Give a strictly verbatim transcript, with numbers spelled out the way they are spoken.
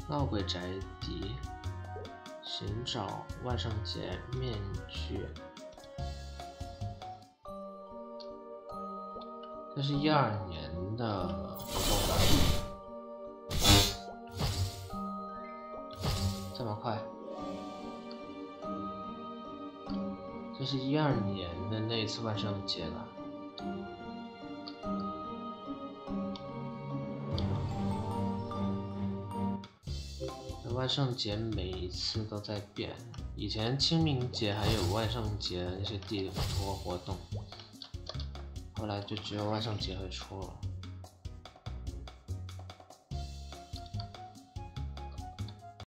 闹鬼宅邸，寻找万圣节面具。这是一二年的活动吧？这么快？这是一二年的那一次万圣节了。万圣节每一次都在变，以前清明节还有万圣节那些地图活动，后来就只有万圣节会出了。